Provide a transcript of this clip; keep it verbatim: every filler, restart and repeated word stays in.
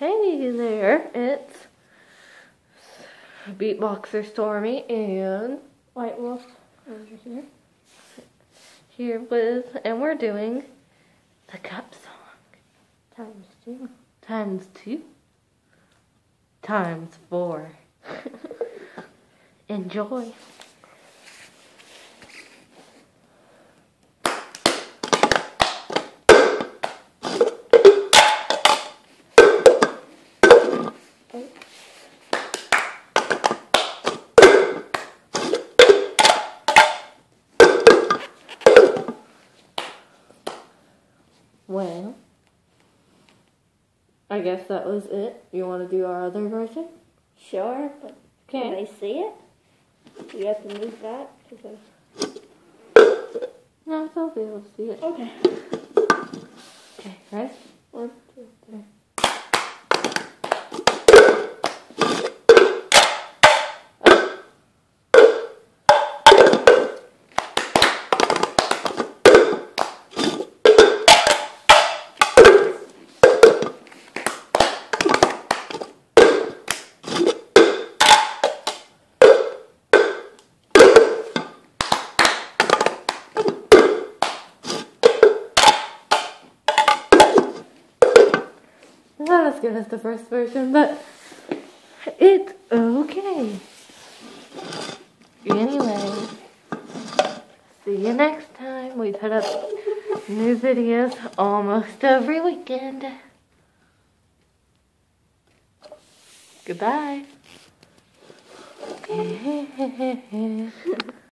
Hey there, it's beatboxer Stormy and White Wolf over here. Here with, and we're doing the cup song. Times two. Times two. Times four. Enjoy. Well, I guess that was it. You want to do our other version? Sure, but Okay. can I see it? You have to move that? Cause No, they'll be able to see it. okay. Okay, ready? One, two, three. Not as good as the first version, but it's okay. Anyway, see you next time. We put up new videos almost every weekend. Goodbye.